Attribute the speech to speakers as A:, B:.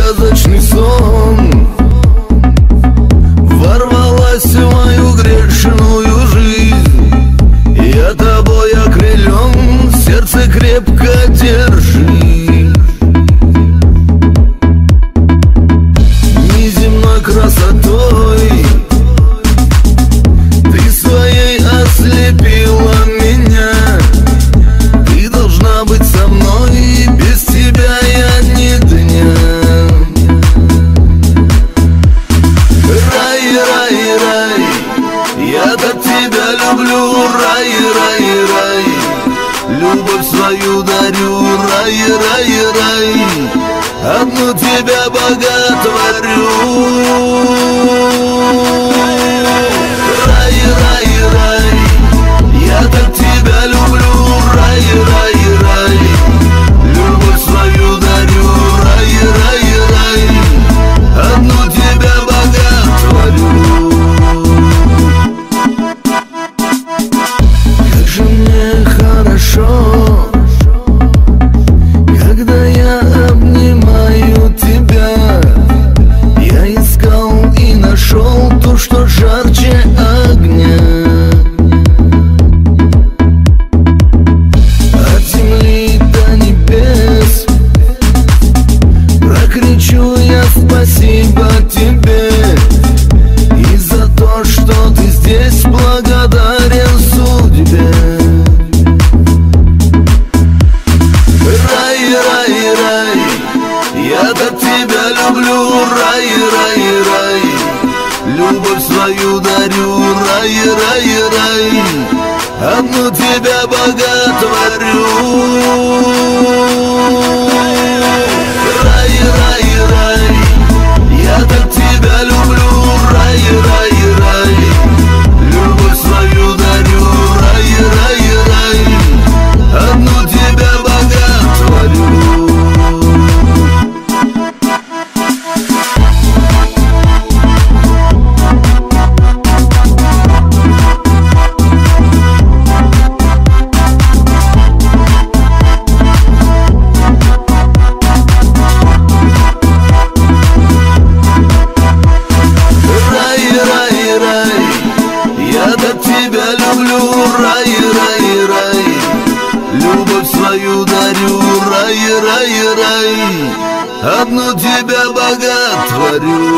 A: сказочный сон. Ворвалась в мою грешную жизнь. Я тобой окрылен, сердце крепко держи. Неземной красотой ты своей ослепила меня. Ты должна быть со мной, без тебя я ни дня. Рай, рай, рай, я так тебя люблю. Рай, рай, рай, любовь свою дарю. Рай, рай, рай, одну тебя боготворю. Рай, рай, рай, я так тебя люблю. Рай, рай, рай, любовь свою дарю. Рай, рай, рай, одну тебя боготворю. Как же мне хорошо, когда я обнимаю тебя. Я искал и нашел то, что жарче огня. От земли до небес прокричу я спасибо тебе. И за то, что ты здесь, благодарен судьбе. Рай, рай, рай, я так тебя люблю. Рай, рай, рай, любовь свою дарю. Рай, рай, рай, одну тебя боготворю. Рай, рай, рай, я так тебя люблю. Рай, рай, рай, любовь свою дарю. Рай, рай, рай, одну тебя боготворю. Рай, рай, рай, любовь свою дарю. Рай, рай, рай, одну тебя боготворю.